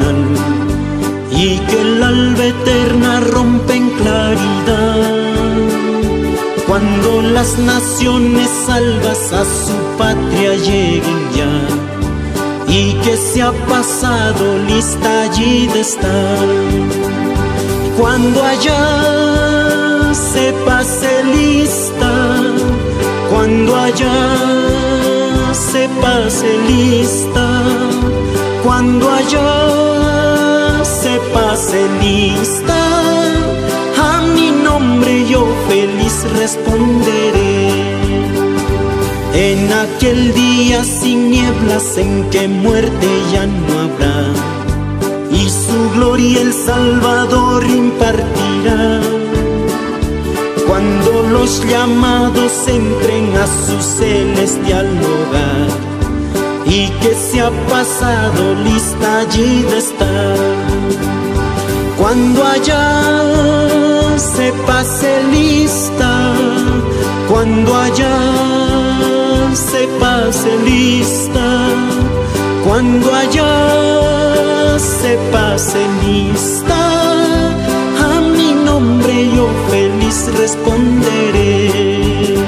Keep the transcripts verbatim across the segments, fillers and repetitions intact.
final, y que el alba eterna rompe en claridad. Cuando las naciones salvas a su patria lleguen ya, y que se ha pasado lista allí de estar. Cuando allá se pase lista, cuando allá se pase lista, cuando allá se pase lista, a mi nombre yo feliz responderé. En aquel día sin nieblas en que muerte ya no habrá, y su gloria el Salvador impartirá. Cuando los llamados entren a su celestial hogar, y que se ha pasado lista allí de estar. Cuando allá se pase lista, cuando allá se pase lista, cuando allá se pase lista, a mi nombre yo feliz responderé.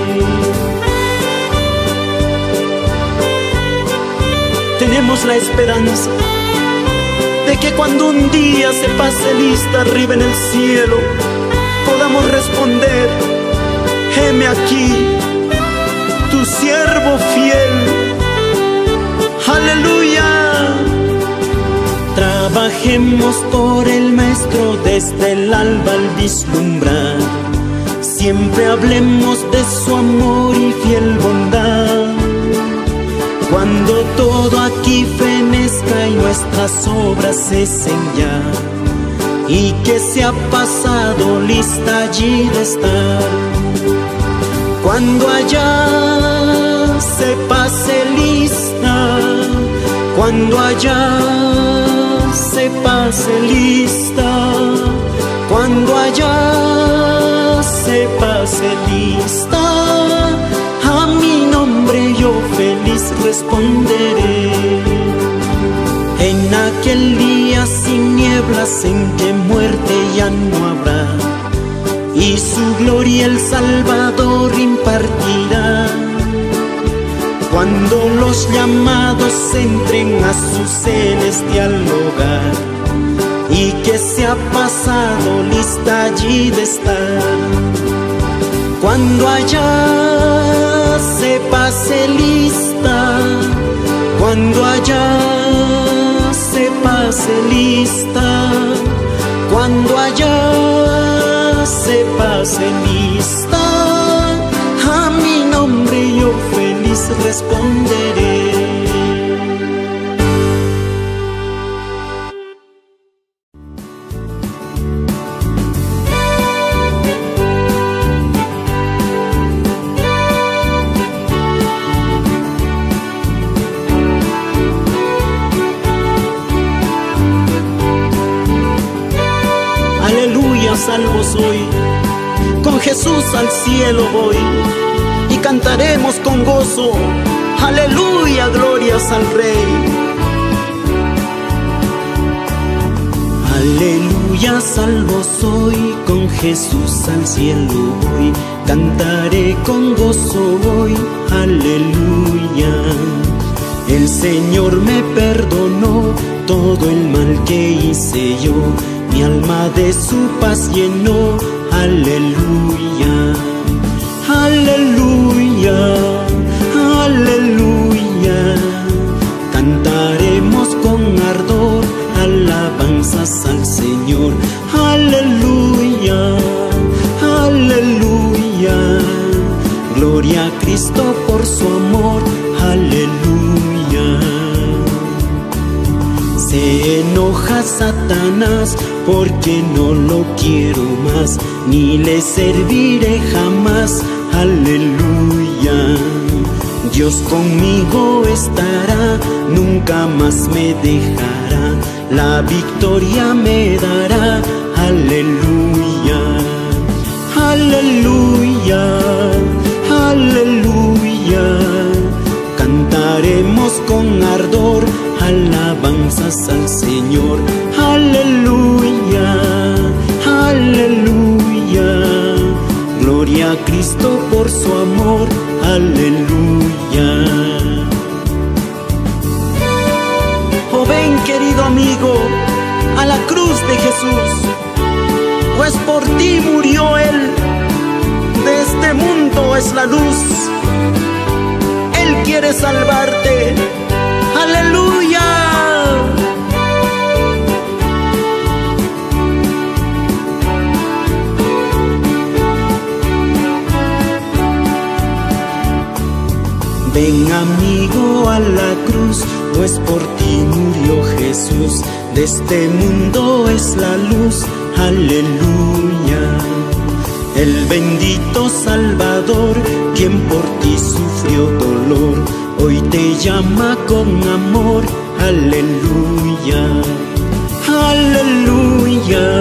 Tenemos la esperanza de que cuando un día se pase lista arriba en el cielo, podamos responder: heme aquí, tu siervo fiel. Aleluya. Trabajemos por el Maestro desde el alba al vislumbrar. Siempre hablemos de su amor y fiel bondad. Cuando todo aquí fenezca y nuestras obras cesen ya, y que se ha pasado lista allí de estar. Cuando allá se pase lista, cuando allá se pase lista, cuando allá se pase lista, a mi nombre yo feliz responderé. En aquel día sin nieblas en que muerte ya no habrá, y su gloria el Salvador impartirá. Cuando los llamados entren a su celestial hogar, y que se ha pasado lista allí de estar. Cuando allá se pase lista, cuando allá se pase lista, cuando allá se pase lista, a mi nombre yo feliz responderé. Aleluya, salvo soy, con Jesús al cielo voy, y cantaremos con gozo, aleluya, glorias al Rey. Aleluya, salvo soy, con Jesús al cielo voy, cantaré con gozo hoy, aleluya. El Señor me perdonó todo el mal que hice yo, mi alma de su paz llenó, aleluya, aleluya, aleluya. Cantaremos con ardor alabanzas al Señor, aleluya, aleluya. Gloria a Cristo por su amor, aleluya. Se enoja Satanás porque no lo quiero más, ni le serviré jamás, aleluya. Dios conmigo estará, nunca más me dejará, la victoria me dará, aleluya, aleluya, aleluya. Cantaremos con ardor alabanza alabanzas al Señor. Aleluya, aleluya, gloria a Cristo por su amor. Aleluya. Oh, ven, querido amigo, a la cruz de Jesús, pues por ti murió Él. De este mundo es la luz. Él quiere salvarte. ¡Aleluya! Ven, amigo, a la cruz, pues por ti murió Jesús. De este mundo es la luz. Aleluya. El bendito Salvador, quien por ti sufrió dolor, hoy te llama con amor. Aleluya, aleluya,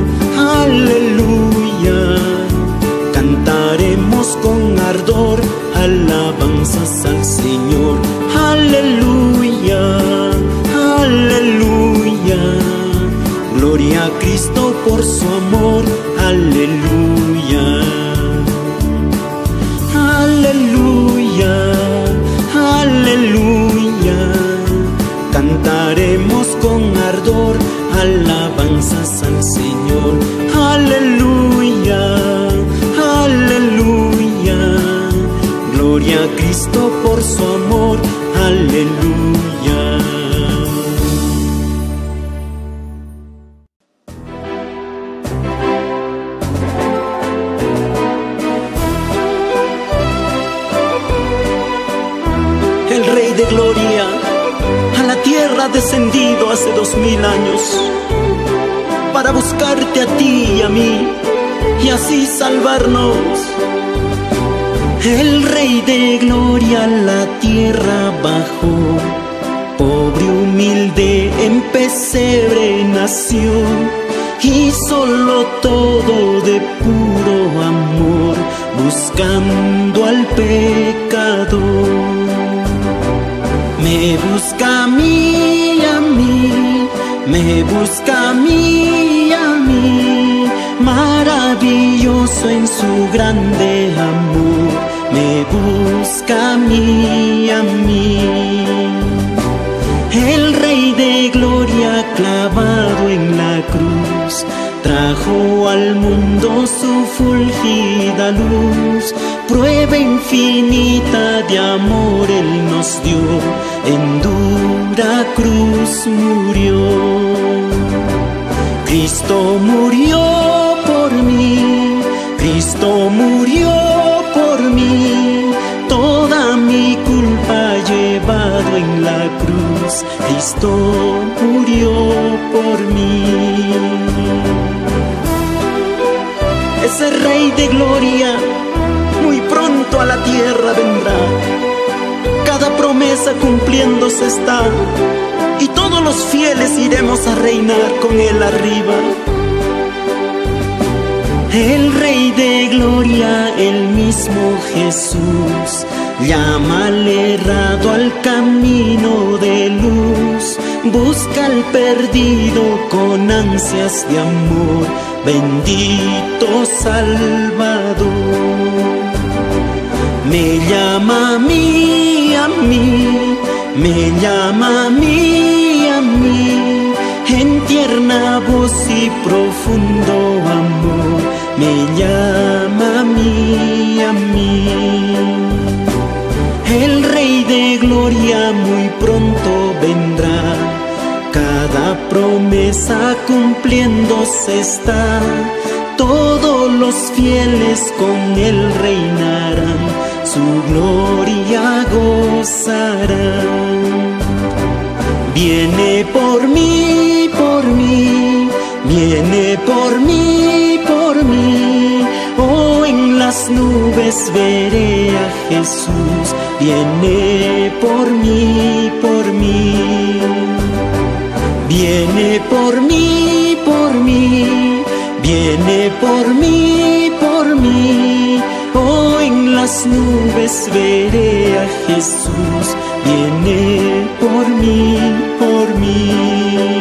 aleluya. Cantaremos con ardor alabanzas al Señor. Aleluya, aleluya, gloria a Cristo por su amor. Aleluya, aleluya, aleluya. Cantaremos con ardor alabanzas al Señor. Aleluya, aleluya, gloria a Cristo por su amor. Aleluya. El Rey de Gloria a la tierra ha descendido hace dos mil años para buscarte a ti y a mí y así salvarnos. El Rey de Gloria a la tierra bajó, pobre humilde en pesebre nació, y solo todo de puro amor, buscando al pecador. Me busca a mí, a mí, me busca a mí, a mí, maravilloso en su grande amor. Me busca a mí, a mí. El Rey de Gloria clavado en la cruz trajo al mundo su fulgida luz. Prueba infinita de amor Él nos dio, en dura cruz murió. Cristo murió por mí, Cristo murió por mí, toda mi culpa llevado en la cruz. Cristo murió por mí. Ese Rey de Gloria muy pronto a la tierra vendrá, cada promesa cumpliéndose está, y todos los fieles iremos a reinar con Él arriba. El Rey de Gloria, el mismo Jesús, llama al errado al camino de luz, busca al perdido con ansias de amor, bendito Salvador. Me llama a mí, a mí, me llama a mí, a mí, en tierna voz y profundo amor, me llama a mí, a mí. El Rey de Gloria muy pronto vendrá, cada promesa cumpliéndose está, todos los fieles con Él reinarán, su gloria gozarán. Viene por mí, por mí, viene por mí, por mí, oh, en las nubes veré a Jesús, viene por mí, por mí. Viene por mí, por mí, viene por mí, por mí, oh, en las nubes veré a Jesús, viene por mí, por mí.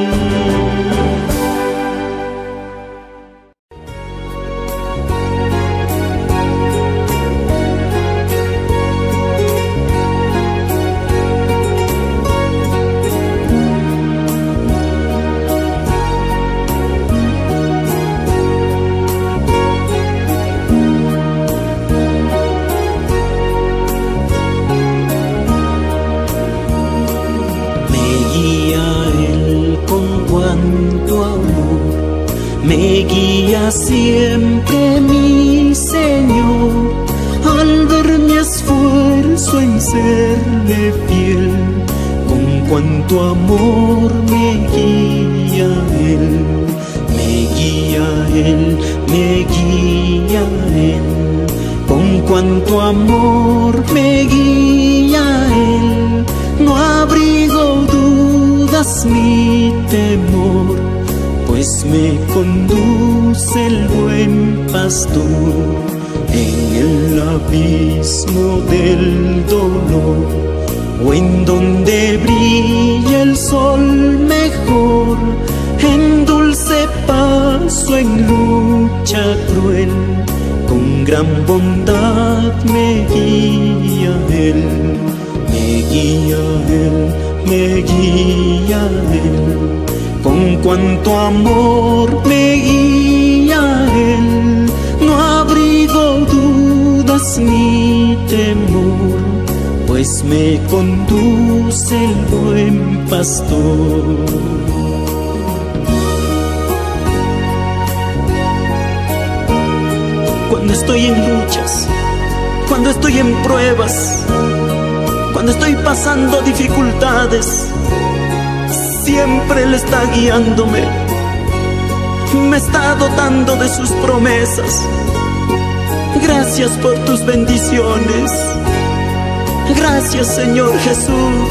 Me guía siempre mi Señor, al ver mi esfuerzo en serle fiel, con cuanto amor me guía Él, me guía Él, me guía Él, con cuanto amor me guía Él, no abrigo dudas ni temor, pues me conduce el buen pastor en el abismo del dolor, o en donde brilla el sol mejor, en dulce paso, en lucha cruel, con gran bondad me guía Él, me guía Él, me guía Él. Con cuanto amor me guía Él, no abrigo dudas ni temor, pues me conduce el buen pastor. Cuando estoy en luchas, cuando estoy en pruebas, cuando estoy pasando dificultades, siempre Él está guiándome, me está dotando de sus promesas. Gracias por tus bendiciones, gracias Señor Jesús.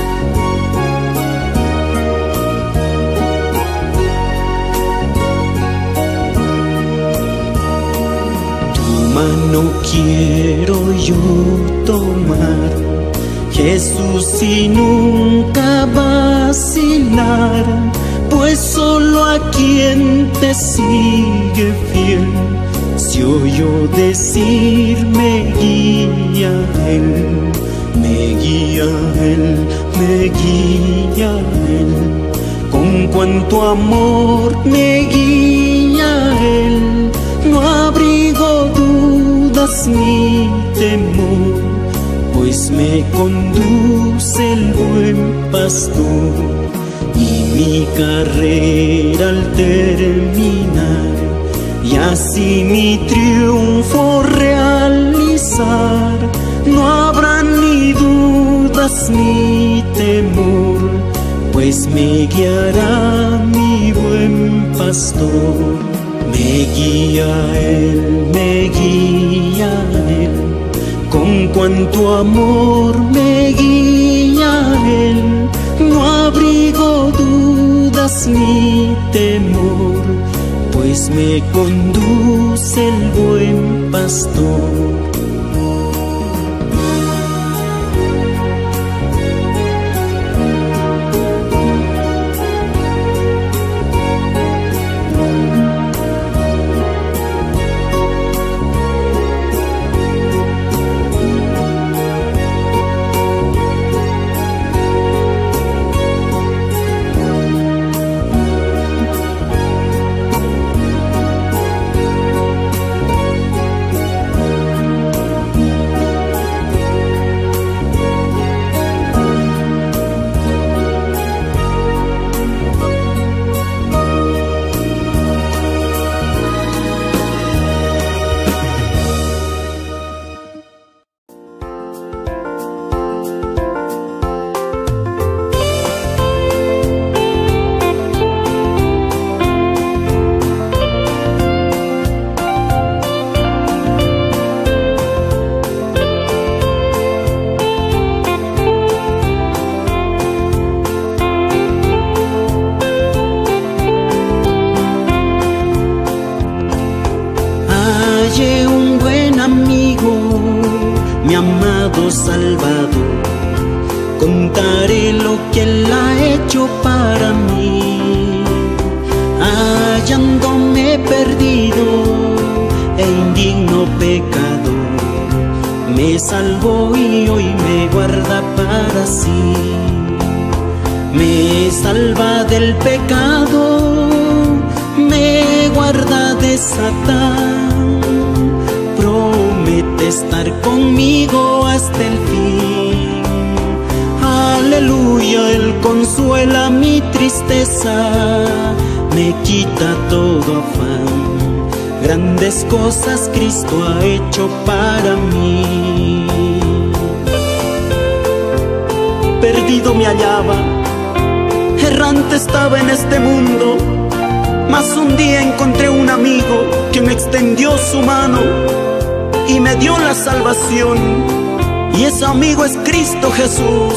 Tu mano quiero yo tomar, Jesús, y nunca vacilar, pues solo a quien te sigue fiel se oyó decir me guía Él, me guía Él, me guía Él, con cuanto amor me guía Él, no abrigo dudas ni temor, pues me conduce el buen pastor, y mi carrera al terminar, y así mi triunfo realizar, no habrá ni dudas ni temor, pues me guiará mi buen pastor, me guía Él, me guía Él, con cuanto amor me guía Él, no abrigo dudas ni temor, pues me conduce el buen pastor. contaré lo que Él ha hecho para mí. Hallándome perdido e indigno pecador, me salvó y hoy me guarda para sí. Me salva del pecado, me guarda de Satán, promete estar conmigo hasta el fin. Aleluya, Él consuela mi tristeza, me quita todo afán. Grandes cosas Cristo ha hecho para mí. Perdido me hallaba, errante estaba en este mundo, mas un día encontré un amigo que me extendió su mano y me dio la salvación, y ese amigo es Cristo Jesús.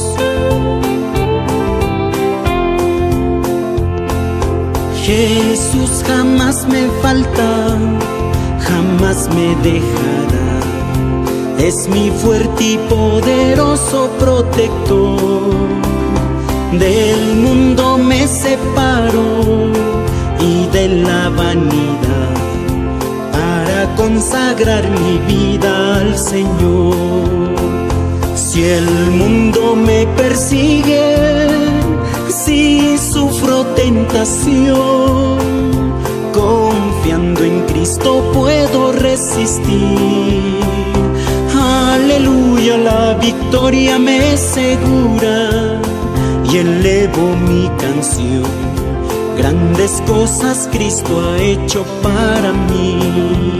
Jesús jamás me falta, jamás me dejará, es mi fuerte y poderoso protector. Del mundo me separo y de la vanidad, para consagrar mi vida al Señor. Si el mundo me persigue, si sufro tentación, confiando en Cristo puedo resistir. Aleluya, la victoria me es segura y elevo mi canción. Grandes cosas Cristo ha hecho para mí.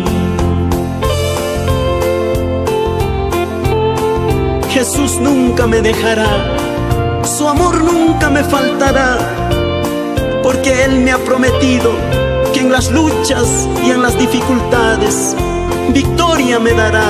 Jesús nunca me dejará, su amor nunca me faltará, porque Él me ha prometido que en las luchas y en las dificultades victoria me dará.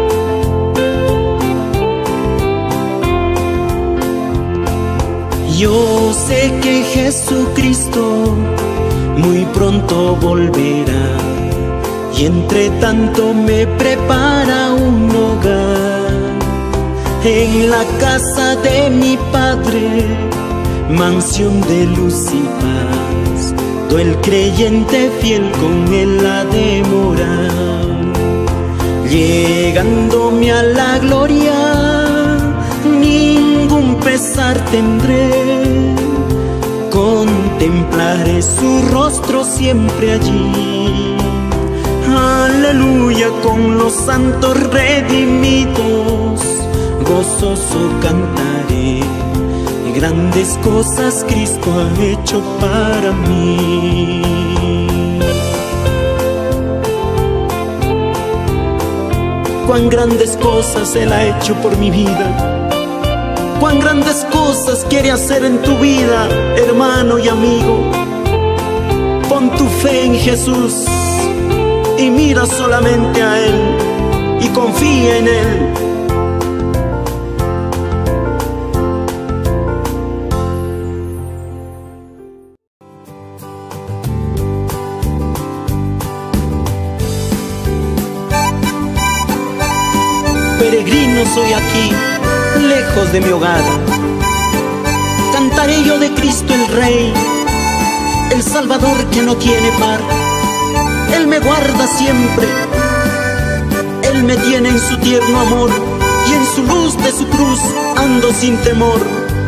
Yo sé que Jesucristo muy pronto volverá, y entre tanto me prepara un hogar en la casa de mi Padre, mansión de luz y paz. Todo el creyente fiel con Él ha de morar. Llegándome a la gloria, ningún pesar tendré, contemplaré su rostro siempre allí. Aleluya, con los santos redimidos gozoso cantaré. Grandes cosas Cristo ha hecho para mí. Cuán grandes cosas Él ha hecho por mi vida, cuán grandes cosas quiere hacer en tu vida, hermano y amigo. Pon tu fe en Jesús y mira solamente a Él y confía en Él. Peregrino soy aquí, lejos de mi hogar. Cantaré yo de Cristo el Rey, el Salvador que no tiene par. Él me guarda siempre, Él me tiene en su tierno amor, y en su luz de su cruz ando sin temor.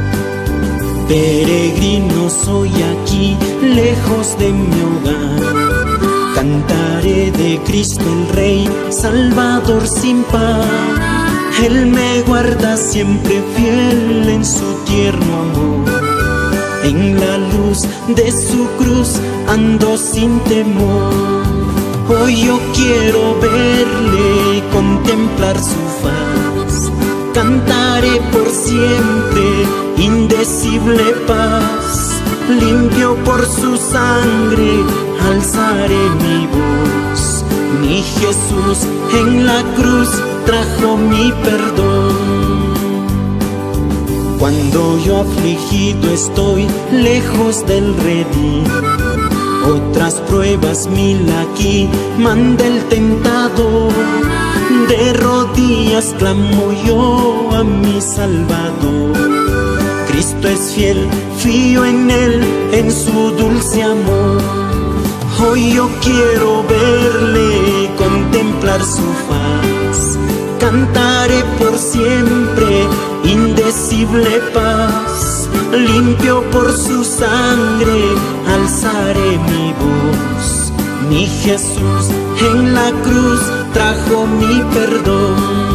Peregrino soy aquí, lejos de mi hogar. Cantaré de Cristo el Rey, Salvador sin par. Él me guarda siempre fiel en su tierno amor. En la luz de su cruz ando sin temor. Hoy yo quiero verle y contemplar su faz. Cantaré por siempre indecible paz. Limpio por su sangre, alzaré mi voz. Mi Jesús en la cruz trajo mi perdón. Cuando yo afligido estoy lejos del redil, otras pruebas mil aquí manda el tentador. De rodillas clamo yo a mi Salvador. Cristo es fiel, fío en Él, en su dulce amor. Hoy yo quiero verle, contemplar su faz. Cantaré por siempre indecible paz. Limpio por su sangre, alzaré mi voz. Mi Jesús en la cruz trajo mi perdón.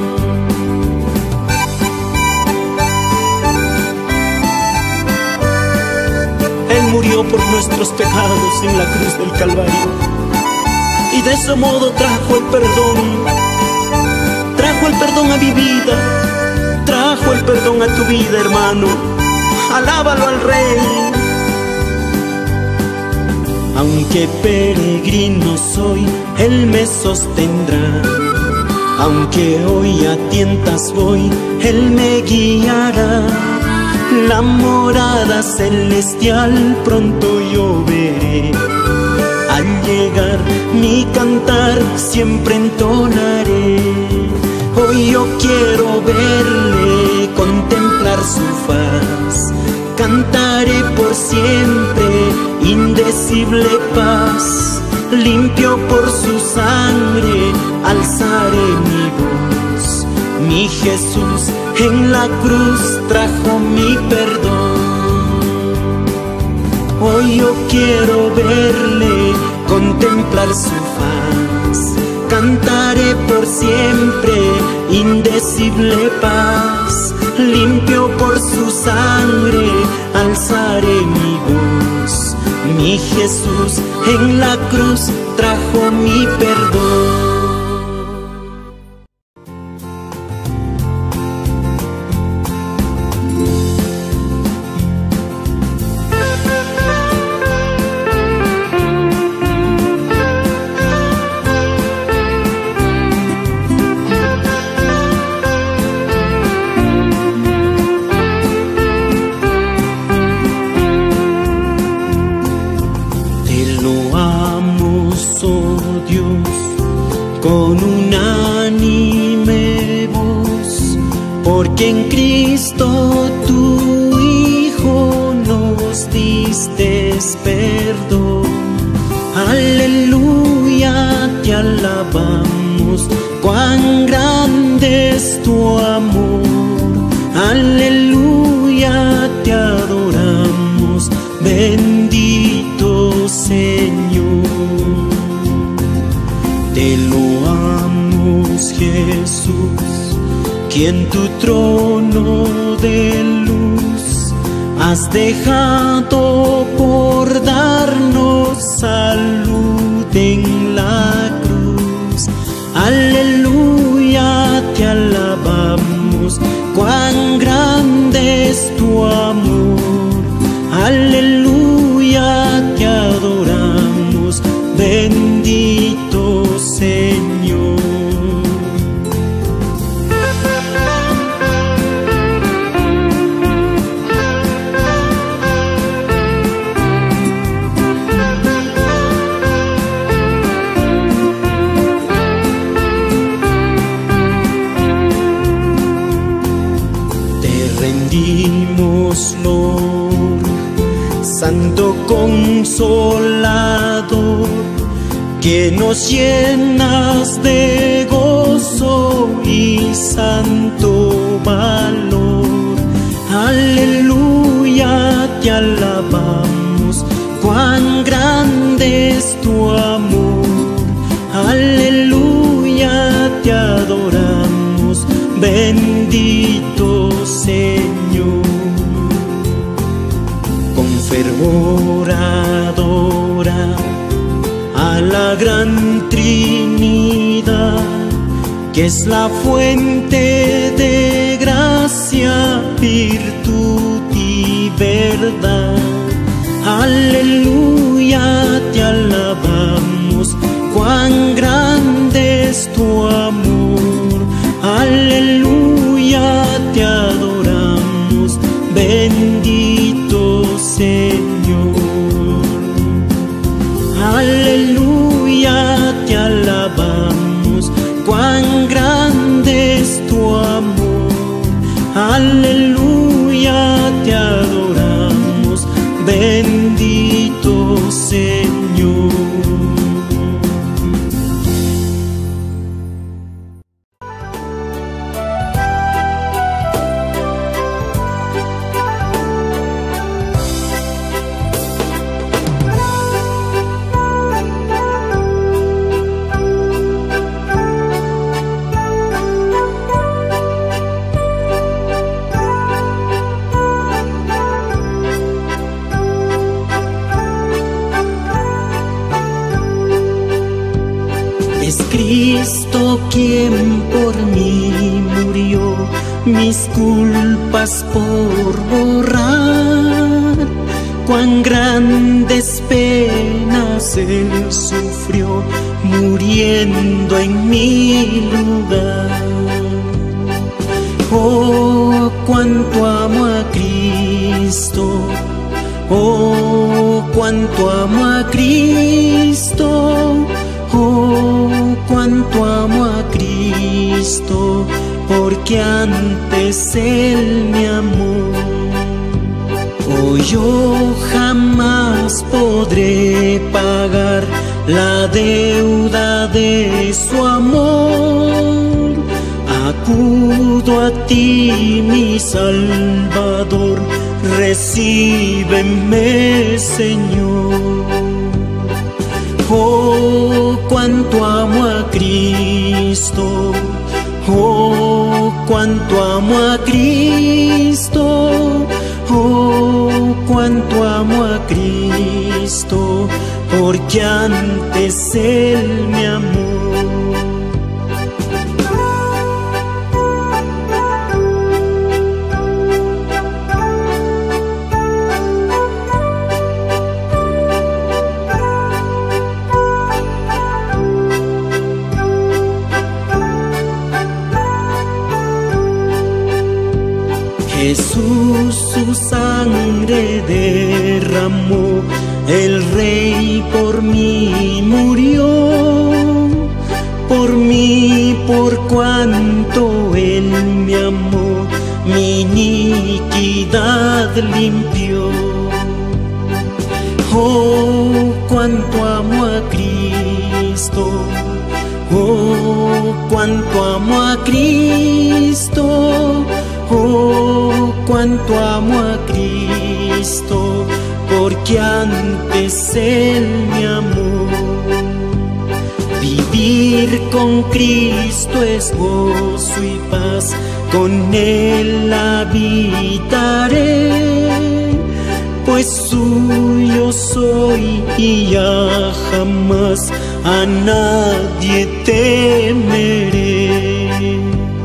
Él murió por nuestros pecados en la cruz del Calvario, y de ese modo trajo el perdón. Trajo el perdón a mi vida, trajo el perdón a tu vida, hermano. Alábalo al Rey. Aunque peregrino soy, Él me sostendrá. Aunque hoy a tientas voy, Él me guiará. La morada celestial pronto yo veré. Al llegar mi cantar siempre entonaré. Hoy yo quiero verle, contemplar su faz. Cantaré por siempre indecible paz. Limpio por su sangre, alzaré mi voz. Mi Jesús en la cruz trajo mi perdón. Hoy yo quiero verle, contemplar su faz. Cantaré por siempre indecible paz. Limpio por su sangre, alzaré mi voz. Mi Jesús en la cruz trajo mi perdón. Con unánime voz, porque en Cristo tu Hijo nos diste perdón. Aleluya, te alabamos, cuán grande es tu amor. Aleluya, te adoramos, bendito Señor. Te loamos, Jesús, quien tu trono de luz has dejado por darnos salud en la cruz. Aleluya, te alabamos, cuán grande es tu amor. Aleluya, te adoramos, bendito Señor. Te rendimos, Lord, Santo Consolador, que nos llenas de gozo y santo valor. Aleluya, te alabamos, cuán grande es tu amor. Aleluya, te adoramos, bendito Señor. Con fervor adora a la gran Trinidad, que es la fuente de gracia, virtud y verdad. Aleluya, te alabamos, cuán grande es tu amor. Aleluya, te adoramos, bendito Señor. Aleluya, te alabamos, cuán Cristo quien por mí murió, mis culpas por borrar. Cuán grandes penas Él sufrió, muriendo en mi lugar. Oh, cuánto amo a Cristo, oh, cuánto amo a Cristo, oh, cuánto amo a Cristo, porque antes Él me amó. Oh, yo jamás podré pagar la deuda de su amor. Acudo a ti, mi Salvador, recíbeme, Señor. Oh, cuánto amo a Cristo, oh, cuánto amo a Cristo, oh, cuánto amo a Cristo, porque antes Él me amó. Jesús su sangre derramó, el Rey por mí murió, por mí, por cuanto Él me amó, mi iniquidad limpió. Oh, cuánto amo a Cristo, oh, cuánto amo a Cristo, oh, cuánto amo a Cristo, porque antes Él me amó. Vivir con Cristo es gozo y paz, con Él habitaré, pues suyo soy y ya jamás a nadie temeré.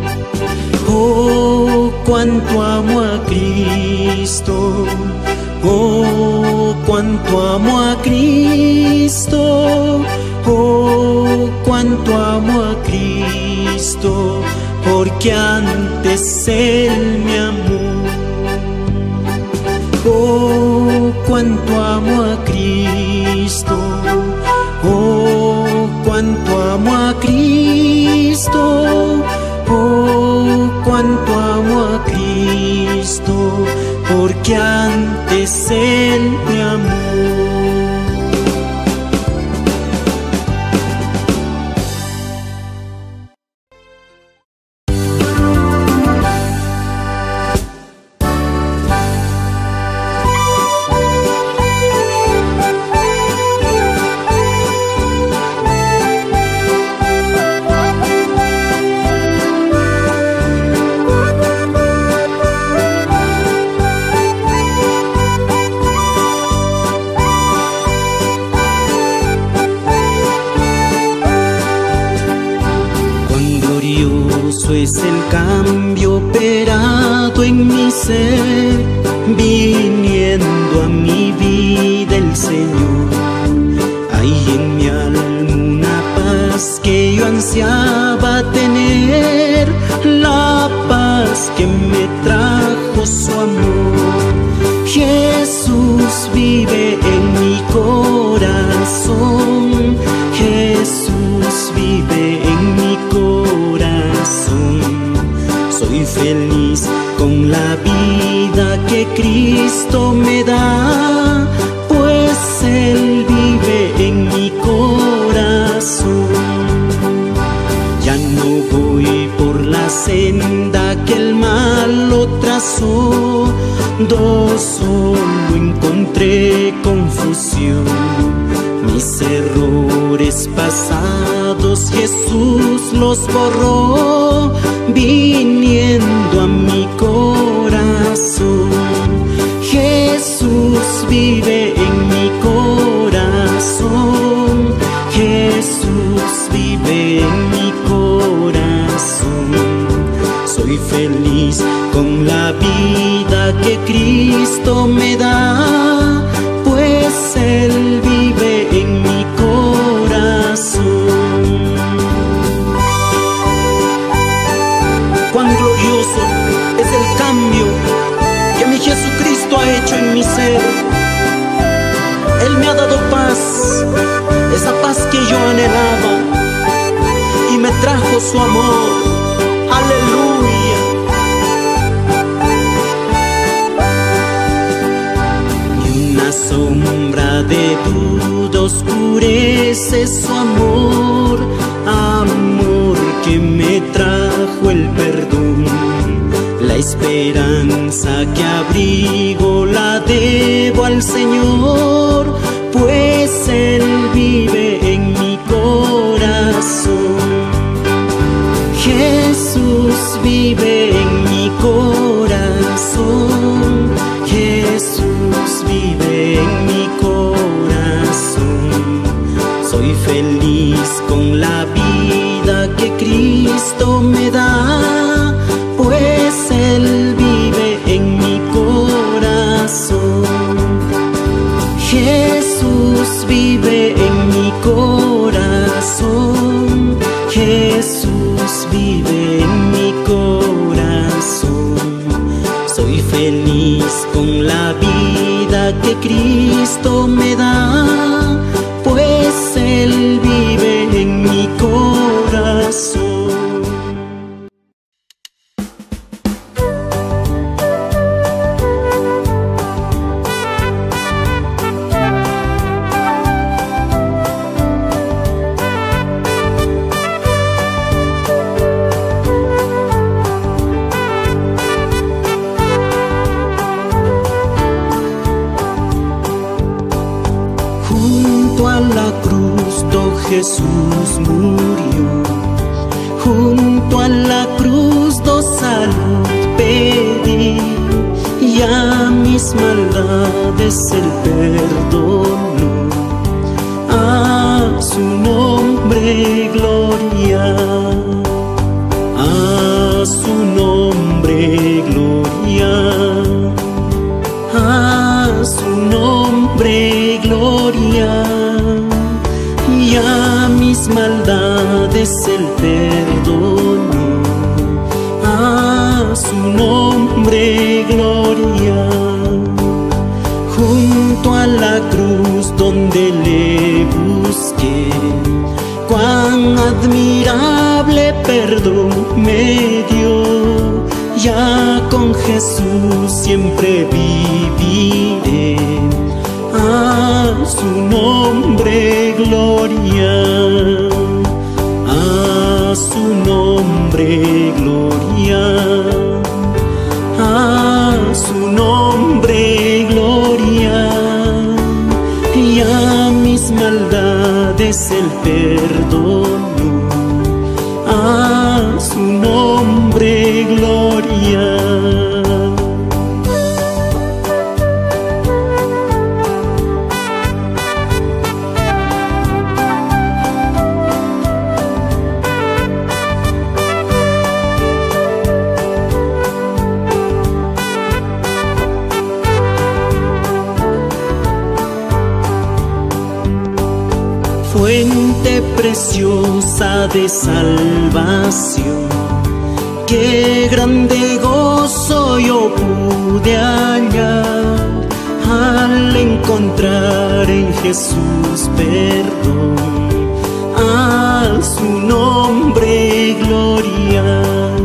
Oh, cuánto amo a Cristo, oh, cuánto amo a Cristo, oh, cuánto amo a Cristo, porque antes Él me amó. Oh, cuánto amo a Cristo, oh, cuánto amo a Cristo, oh, cuánto amo a Cristo, porque antes Él me amó. Es el cambio operado en mi ser, viniendo a mi vida el Señor. Hay en mi alma una paz que yo ansiaba tener, la paz que me trajo su amor. Jesús vive en mi corazón, Jesús vive en mi corazón. Soy feliz con la vida que Cristo me da, pues Él vive en mi corazón. Ya no voy por la senda que el malo trazó, do solo encontré confusión. Mis errores pasados Jesús los borró, viniendo a mi corazón. Jesús vive en mi corazón, Jesús vive feliz con la vida que Cristo me da, pues Él vive en mi corazón. Cuán glorioso es el cambio que mi Jesucristo ha hecho en mi ser. Él me ha dado paz, esa paz que yo anhelaba, y me trajo su amor. Aleluya. Ni una sombra de duda oscurece su amor, amor que me trajo el perdón. La esperanza que abrigo la debo al Señor, pues Él vive en mi corazón. Jesús vive en mi corazón, Jesús vive en mi corazón. Soy feliz con la vida que Cristo me da, pues Él vive en mi corazón. Jesús vive en mi corazón, Jesús vive en mi corazón. Soy feliz con la vida que Cristo me da, pues Él vive en mi corazón. Jesús murió, junto a la cruz do salud pedí, y a mis maldades Él perdonó. A su nombre gloria, a su nombre gloria, a su nombre gloria. Y a mis maldades Él perdonó. A su nombre gloria. Junto a la cruz donde le busqué, cuán admirable perdón me dio. Ya con Jesús siempre viviré. A su nombre gloria, a su nombre gloria, a su nombre gloria. Y a mis maldades Él perdonó. A su nombre gloria. Fuente preciosa de salvación, qué grande gozo yo pude hallar al encontrar en Jesús perdón. A su nombre gloria,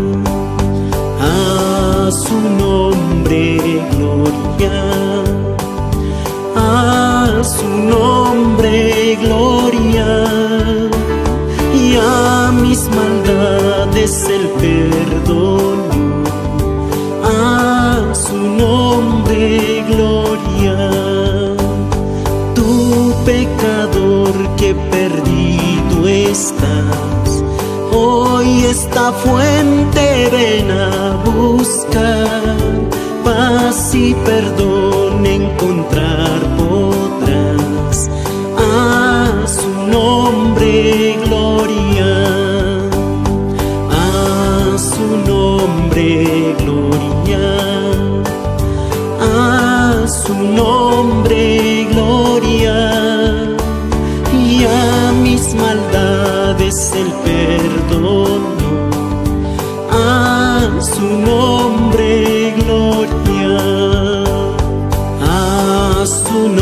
a su nombre gloria, a su nombre gloria. Y a mis maldades Él perdonó. A su nombre gloria. Tu pecador que perdido estás, hoy esta fuente ven a buscar. Paz y perdón encontrar podrás. A su nombre gloria, a su nombre nombre gloria, y a mis maldades el perdono. A su nombre gloria, a su nombre